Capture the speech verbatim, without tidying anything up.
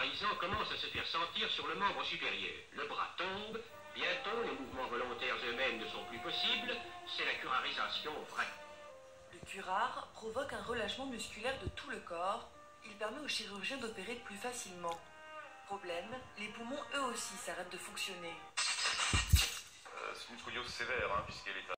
curarisant commence à se faire sentir sur le membre supérieur. Le bras tombe, bientôt les mouvements volontaires eux-mêmes ne sont plus possibles, c'est la curarisation vraie. Le curare provoque un relâchement musculaire de tout le corps. Il permet aux chirurgiens d'opérer plus facilement. Problème, les poumons eux aussi s'arrêtent de fonctionner. Euh, c'est une scoliose sévère, hein, puisqu'elle est